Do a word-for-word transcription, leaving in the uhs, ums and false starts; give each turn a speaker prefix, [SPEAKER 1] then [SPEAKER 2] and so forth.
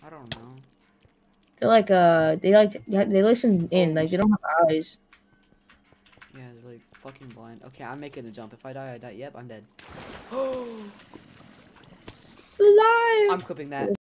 [SPEAKER 1] I don't know.
[SPEAKER 2] They're like uh, they like they listen in,
[SPEAKER 1] Holy
[SPEAKER 2] like they
[SPEAKER 1] shit.
[SPEAKER 2] don't have eyes.
[SPEAKER 1] Yeah, they're like fucking blind. Okay, I'm making the jump. If I die, I die. Yep, I'm dead.
[SPEAKER 2] Alive.
[SPEAKER 1] I'm clipping that.